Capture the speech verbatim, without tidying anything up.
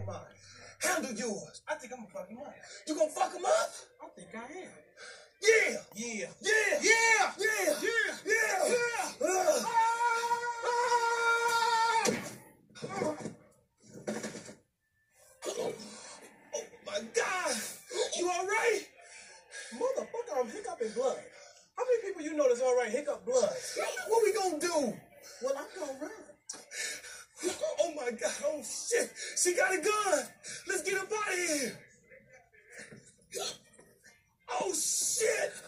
mine. Handle yours. I think I'm gonna fuck him up. You gonna fuck him up? I think I am. Yeah. Yeah. Yeah. Yeah. Yeah. Yeah. Yeah. Yeah. Uh. Ah! Oh my God. You all right? Motherfucker, I'm hiccuping blood. How many people you know that's all right hiccup blood? What we gonna do? Well, I'm gonna run. Oh my God. Oh shit. She got a gun. Let's get up out of here. Oh shit.